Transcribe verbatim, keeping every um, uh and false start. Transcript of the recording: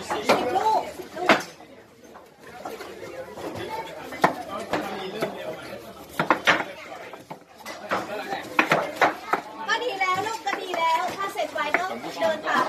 สิบลูกก็ดีแล้วลูกก็ดีแล้วถ้าเสร็จไวก็เดินผ่าน